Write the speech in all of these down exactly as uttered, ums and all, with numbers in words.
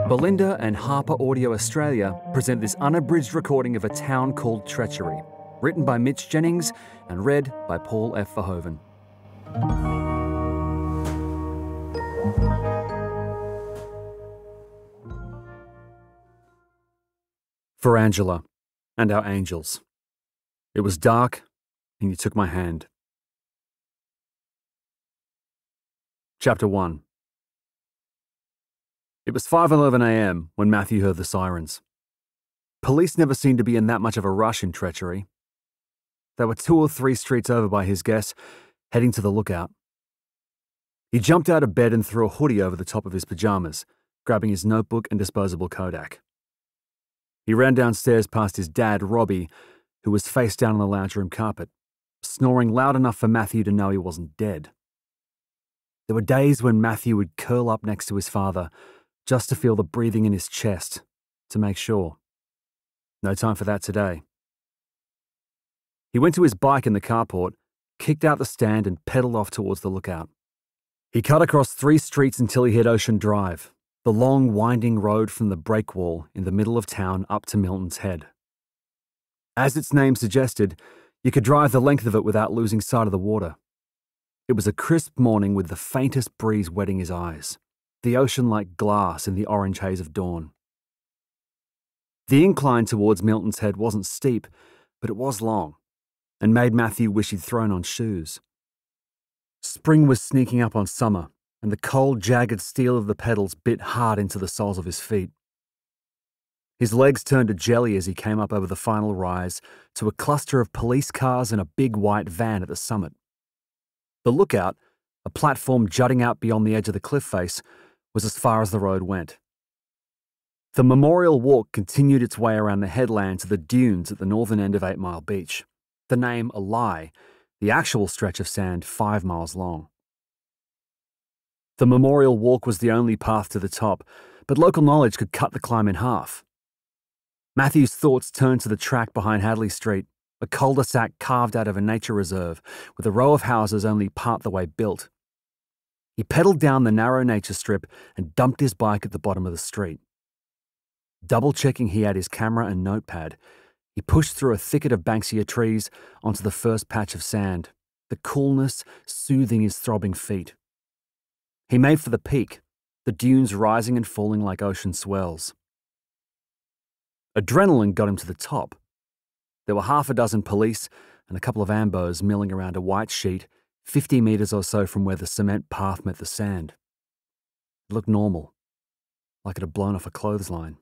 Belinda and Harper Audio Australia present this unabridged recording of A Town Called Treachery, written by Mitch Jennings and read by Paul F. Verhoeven. For Angela and our angels. It was dark, and you took my hand. Chapter one. It was five eleven a m when Matthew heard the sirens. Police never seemed to be in that much of a rush in Treachery. They were two or three streets over by his guess, heading to the lookout. He jumped out of bed and threw a hoodie over the top of his pajamas, grabbing his notebook and disposable Kodak. He ran downstairs past his dad, Robbie, who was face down on the lounge room carpet, snoring loud enough for Matthew to know he wasn't dead. There were days when Matthew would curl up next to his father, just to feel the breathing in his chest, to make sure. No time for that today. He went to his bike in the carport, kicked out the stand and pedaled off towards the lookout. He cut across three streets until he hit Ocean Drive, the long winding road from the breakwall in the middle of town up to Milton's Head. As its name suggested, you could drive the length of it without losing sight of the water. It was a crisp morning with the faintest breeze wetting his eyes, the ocean like glass in the orange haze of dawn. The incline towards Milton's Head wasn't steep, but it was long, and made Matthew wish he'd thrown on shoes. Spring was sneaking up on summer, and the cold, jagged steel of the pedals bit hard into the soles of his feet. His legs turned to jelly as he came up over the final rise to a cluster of police cars and a big white van at the summit. The lookout, a platform jutting out beyond the edge of the cliff face, was as far as the road went. The Memorial Walk continued its way around the headland to the dunes at the northern end of Eight Mile Beach, the name a lie, the actual stretch of sand five miles long. The Memorial Walk was the only path to the top, but local knowledge could cut the climb in half. Matthew's thoughts turned to the track behind Hadley Street, a cul-de-sac carved out of a nature reserve with a row of houses only part the way built. He pedaled down the narrow nature strip and dumped his bike at the bottom of the street. Double-checking he had his camera and notepad, he pushed through a thicket of banksia trees onto the first patch of sand, the coolness soothing his throbbing feet. He made for the peak, the dunes rising and falling like ocean swells. Adrenaline got him to the top. There were half a dozen police and a couple of ambos milling around a white sheet fifty metres or so from where the cement path met the sand. It looked normal, like it had blown off a clothesline.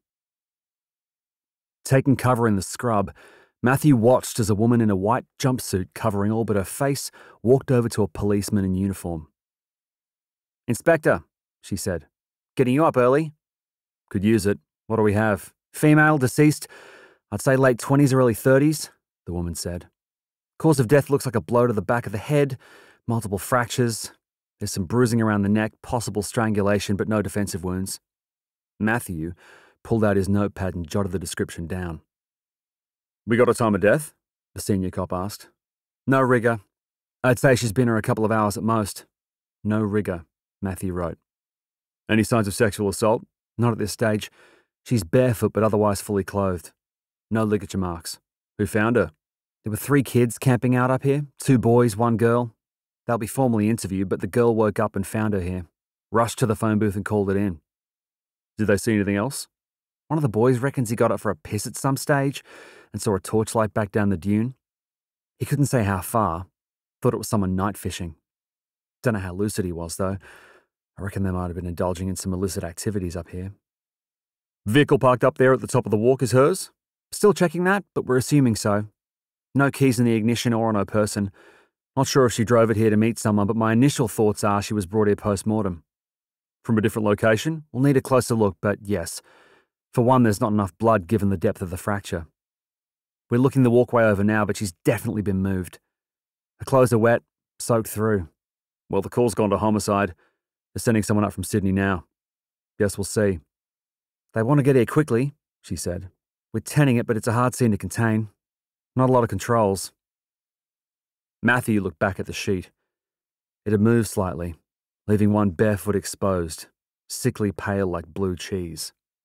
Taking cover in the scrub, Matthew watched as a woman in a white jumpsuit covering all but her face walked over to a policeman in uniform. "Inspector," she said, "getting you up early?" "Could use it. What do we have?" "Female, deceased. I'd say late twenties or early thirties, the woman said. "Cause of death looks like a blow to the back of the head, multiple fractures. There's some bruising around the neck, possible strangulation, but no defensive wounds." Matthew pulled out his notepad and jotted the description down. "We got a time of death?" the senior cop asked. "No rigor. I'd say she's been here a couple of hours at most." "No rigor," Matthew wrote. "Any signs of sexual assault?" "Not at this stage. She's barefoot but otherwise fully clothed. No ligature marks." "Who found her?" "There were three kids camping out up here, two boys, one girl. They'll be formally interviewed, but the girl woke up and found her here. Rushed to the phone booth and called it in." "Did they see anything else?" "One of the boys reckons he got up for a piss at some stage and saw a torchlight back down the dune. He couldn't say how far. Thought it was someone night fishing. Don't know how lucid he was, though. I reckon they might have been indulging in some illicit activities up here." "Vehicle parked up there at the top of the walk is hers?" "Still checking that, but we're assuming so. No keys in the ignition or on her person. Not sure if she drove it here to meet someone, but my initial thoughts are she was brought here post-mortem." "From a different location?" "We'll need a closer look, but yes. For one, there's not enough blood given the depth of the fracture. We're looking the walkway over now, but she's definitely been moved. Her clothes are wet, soaked through." "Well, the call's gone to homicide. They're sending someone up from Sydney now. Guess we'll see." "They want to get here quickly," she said. "We're tenning it, but it's a hard scene to contain. Not a lot of controls." Matthew looked back at the sheet. It had moved slightly, leaving one bare foot exposed, sickly pale like blue cheese.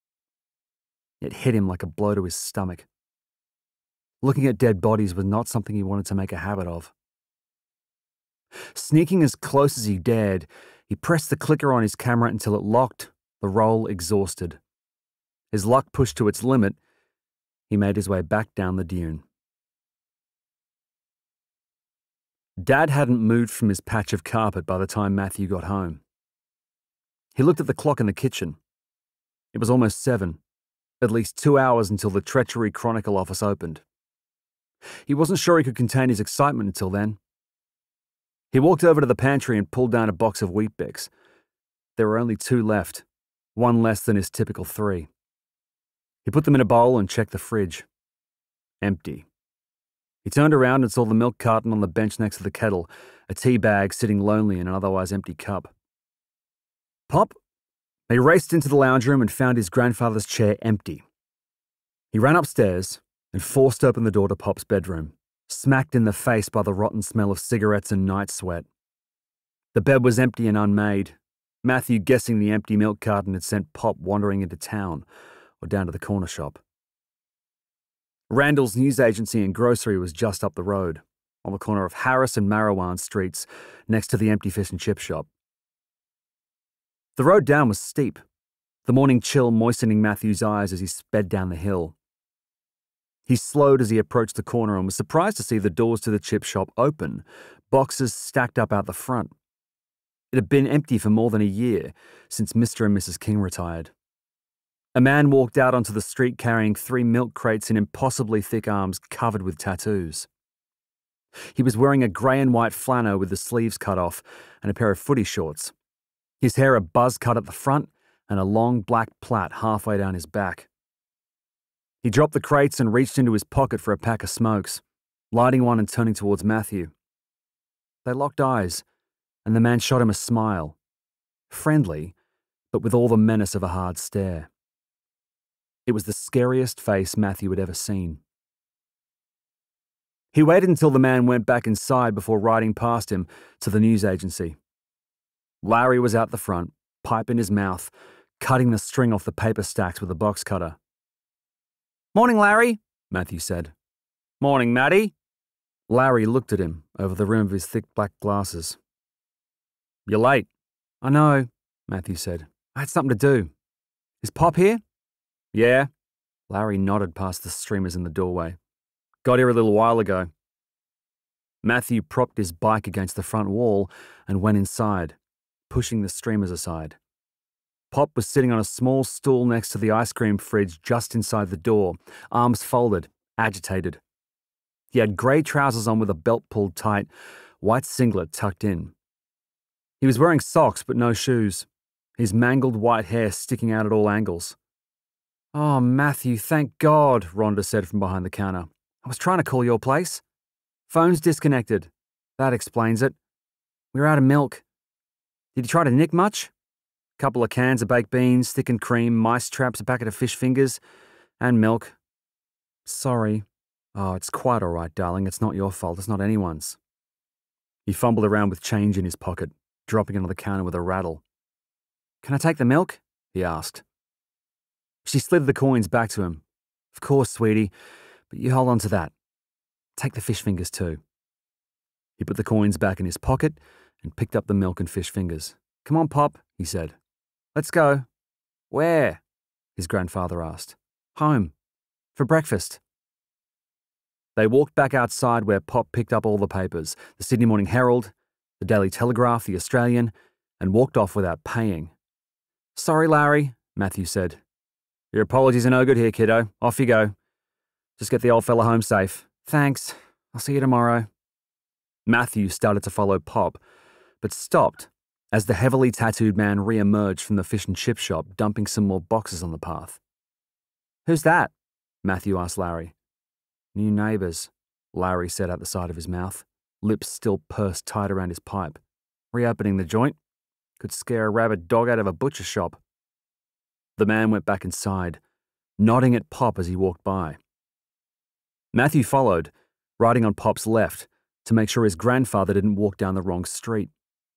It hit him like a blow to his stomach. Looking at dead bodies was not something he wanted to make a habit of. Sneaking as close as he dared, he pressed the clicker on his camera until it locked, the roll exhausted. His luck pushed to its limit, he made his way back down the dune. Dad hadn't moved from his patch of carpet by the time Matthew got home. He looked at the clock in the kitchen. It was almost seven, at least two hours until the Treachery Chronicle office opened. He wasn't sure he could contain his excitement until then. He walked over to the pantry and pulled down a box of Weet-Bix. There were only two left, one less than his typical three. He put them in a bowl and checked the fridge. Empty. He turned around and saw the milk carton on the bench next to the kettle, a tea bag sitting lonely in an otherwise empty cup. Pop? He raced into the lounge room and found his grandfather's chair empty. He ran upstairs and forced open the door to Pop's bedroom, smacked in the face by the rotten smell of cigarettes and night sweat. The bed was empty and unmade, Matthew guessing the empty milk carton had sent Pop wandering into town or down to the corner shop. Randall's news agency and grocery was just up the road, on the corner of Harris and Marawan streets, next to the empty fish and chip shop. The road down was steep, the morning chill moistening Matthew's eyes as he sped down the hill. He slowed as he approached the corner and was surprised to see the doors to the chip shop open, boxes stacked up out the front. It had been empty for more than a year, since Mister and Missus King retired. A man walked out onto the street carrying three milk crates in impossibly thick arms covered with tattoos. He was wearing a grey and white flannel with the sleeves cut off and a pair of footy shorts. His hair a buzz cut at the front and a long black plait halfway down his back. He dropped the crates and reached into his pocket for a pack of smokes, lighting one and turning towards Matthew. They locked eyes, and the man shot him a smile, friendly, but with all the menace of a hard stare. It was the scariest face Matthew had ever seen. He waited until the man went back inside before riding past him to the news agency. Larry was out the front, pipe in his mouth, cutting the string off the paper stacks with a box cutter. "Morning, Larry," Matthew said. "Morning, Matty." Larry looked at him over the rim of his thick black glasses. "You're late." "I know," Matthew said. "I had something to do. Is Pop here?" "Yeah." Larry nodded past the streamers in the doorway. "Got here a little while ago." Matthew propped his bike against the front wall and went inside, pushing the streamers aside. Pop was sitting on a small stool next to the ice cream fridge just inside the door, arms folded, agitated. He had grey trousers on with a belt pulled tight, white singlet tucked in. He was wearing socks but no shoes, his mangled white hair sticking out at all angles. "Oh, Matthew, thank God," Rhonda said from behind the counter. "I was trying to call your place. Phone's disconnected. That explains it. We were out of milk. Did you try to nick much? Couple of cans of baked beans, thickened cream, mice traps, a packet of fish fingers, and milk. Sorry. Oh, it's quite all right, darling. It's not your fault. It's not anyone's." He fumbled around with change in his pocket, dropping it on the counter with a rattle. "Can I take the milk?" he asked. She slid the coins back to him. "Of course, sweetie, but you hold on to that. Take the fish fingers too." He put the coins back in his pocket and picked up the milk and fish fingers. "Come on, Pop," he said. "Let's go." "Where?" his grandfather asked. "Home. For breakfast." They walked back outside where Pop picked up all the papers, the Sydney Morning Herald, the Daily Telegraph, the Australian, and walked off without paying. "Sorry, Larry," Matthew said. "Your apologies are no good here, kiddo. Off you go. Just get the old fella home safe." "Thanks. I'll see you tomorrow." Matthew started to follow Pop, but stopped as the heavily tattooed man re-emerged from the fish and chip shop, dumping some more boxes on the path. "Who's that?" Matthew asked Larry. "New neighbours," Larry said out the side of his mouth, lips still pursed tight around his pipe. "Reopening the joint. Could scare a rabid dog out of a butcher shop." The man went back inside, nodding at Pop as he walked by. Matthew followed, riding on Pop's left, to make sure his grandfather didn't walk down the wrong street.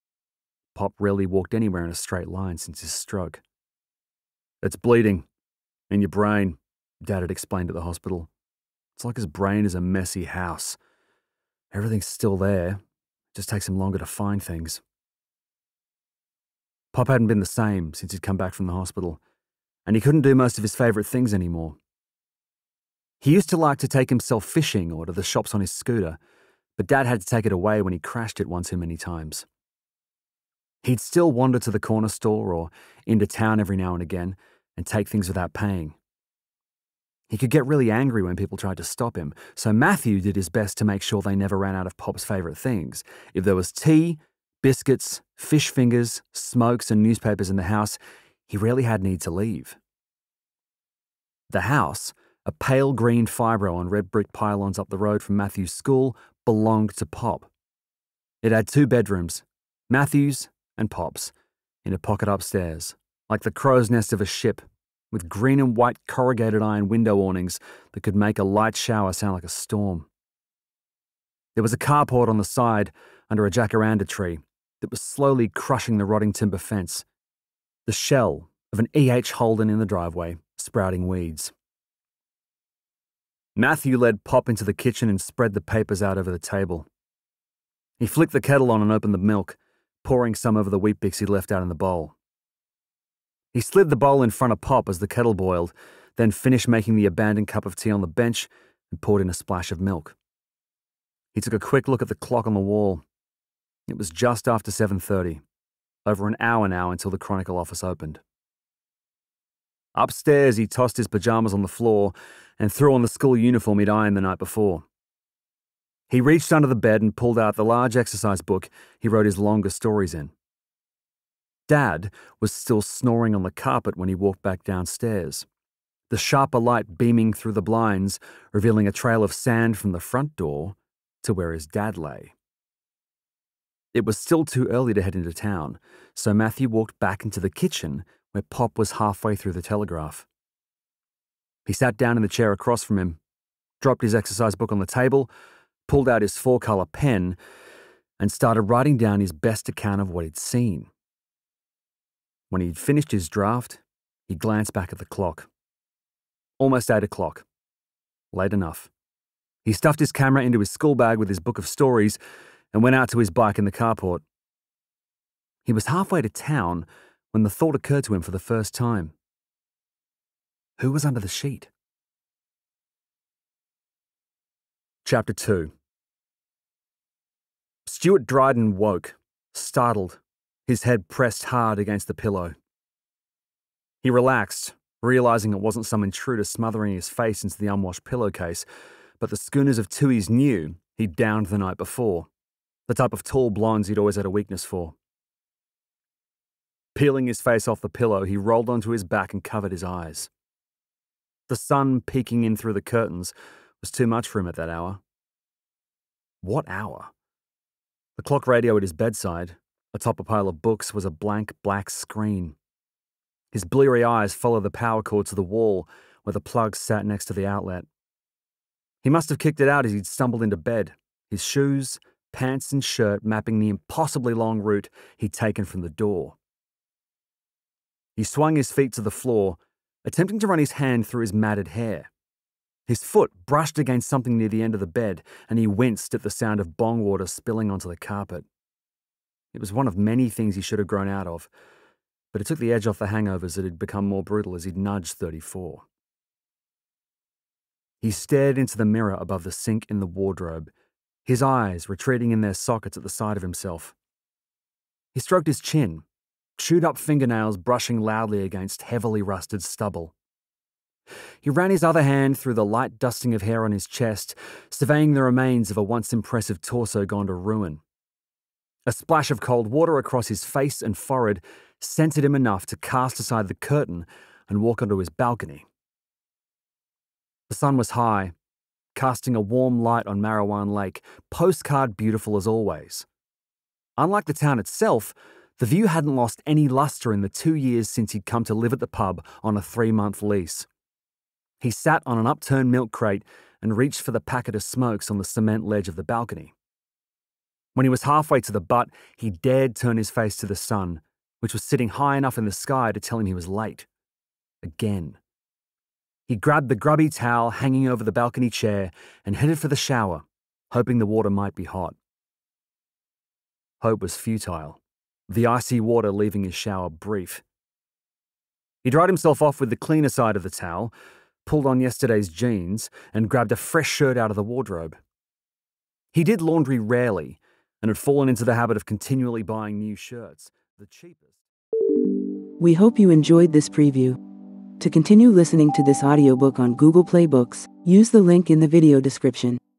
Pop rarely walked anywhere in a straight line since his stroke. "It's bleeding. In your brain," Dad had explained at the hospital. It's like his brain is a messy house. Everything's still there, it just takes him longer to find things. Pop hadn't been the same since he'd come back from the hospital, and he couldn't do most of his favourite things anymore. He used to like to take himself fishing or to the shops on his scooter, but Dad had to take it away when he crashed it one too many times. He'd still wander to the corner store or into town every now and again and take things without paying. He could get really angry when people tried to stop him, so Matthew did his best to make sure they never ran out of Pop's favourite things. If there was tea, biscuits, fish fingers, smokes and newspapers in the house, he rarely had need to leave. The house, a pale green fibro on red brick pylons up the road from Matthew's school, belonged to Pop. It had two bedrooms, Matthew's and Pop's, in a pocket upstairs, like the crow's nest of a ship, with green and white corrugated iron window awnings that could make a light shower sound like a storm. There was a carport on the side under a jacaranda tree that was slowly crushing the rotting timber fence, the shell of an E H Holden in the driveway, sprouting weeds. Matthew led Pop into the kitchen and spread the papers out over the table. He flicked the kettle on and opened the milk, pouring some over the wheat bix he'd left out in the bowl. He slid the bowl in front of Pop as the kettle boiled, then finished making the abandoned cup of tea on the bench and poured in a splash of milk. He took a quick look at the clock on the wall. It was just after seven thirty, over an hour now until the Chronicle office opened. Upstairs, he tossed his pajamas on the floor and threw on the school uniform he'd ironed the night before. He reached under the bed and pulled out the large exercise book he wrote his longer stories in. Dad was still snoring on the carpet when he walked back downstairs, the sharper light beaming through the blinds, revealing a trail of sand from the front door to where his dad lay. It was still too early to head into town, so Matthew walked back into the kitchen where Pop was halfway through the Telegraph. He sat down in the chair across from him, dropped his exercise book on the table, pulled out his four-colour pen, and started writing down his best account of what he'd seen. When he'd finished his draft, he glanced back at the clock. Almost eight o'clock. Late enough. He stuffed his camera into his school bag with his book of stories and went out to his bike in the carport. He was halfway to town when the thought occurred to him for the first time. Who was under the sheet? Chapter two. Stuart Dryden woke, startled, his head pressed hard against the pillow. He relaxed, realising it wasn't some intruder smothering his face into the unwashed pillowcase, but the schooners of Tui's new he'd downed the night before, the type of tall blondes he'd always had a weakness for. Peeling his face off the pillow, he rolled onto his back and covered his eyes. The sun peeking in through the curtains was too much for him at that hour. What hour? The clock radio at his bedside, atop a pile of books, was a blank black screen. His bleary eyes followed the power cord to the wall where the plug sat next to the outlet. He must have kicked it out as he'd stumbled into bed, his shoes, pants and shirt mapping the impossibly long route he'd taken from the door. He swung his feet to the floor, attempting to run his hand through his matted hair. His foot brushed against something near the end of the bed, and he winced at the sound of bong water spilling onto the carpet. It was one of many things he should have grown out of, but it took the edge off the hangovers that had become more brutal as he'd nudged thirty-four. He stared into the mirror above the sink in the wardrobe, his eyes retreating in their sockets at the side of himself. He stroked his chin, chewed-up fingernails brushing loudly against heavily rusted stubble. He ran his other hand through the light dusting of hair on his chest, surveying the remains of a once impressive torso gone to ruin. A splash of cold water across his face and forehead scented him enough to cast aside the curtain and walk onto his balcony. The sun was high, casting a warm light on Marijuana Lake, postcard beautiful as always. Unlike the town itself, the view hadn't lost any luster in the two years since he'd come to live at the pub on a three-month lease. He sat on an upturned milk crate and reached for the packet of smokes on the cement ledge of the balcony. When he was halfway to the butt, he dared turn his face to the sun, which was sitting high enough in the sky to tell him he was late. Again. He grabbed the grubby towel hanging over the balcony chair and headed for the shower, hoping the water might be hot. Hope was futile, the icy water leaving his shower brief. He dried himself off with the cleaner side of the towel, pulled on yesterday's jeans, and grabbed a fresh shirt out of the wardrobe. He did laundry rarely, and had fallen into the habit of continually buying new shirts, the cheapest. We hope you enjoyed this preview. To continue listening to this audiobook on Google Play Books, use the link in the video description.